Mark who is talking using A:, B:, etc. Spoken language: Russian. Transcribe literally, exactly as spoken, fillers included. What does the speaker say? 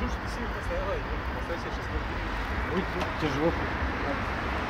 A: скажу, что ты сильно стояла, и поставь себе шестой.
B: Будет тяжело.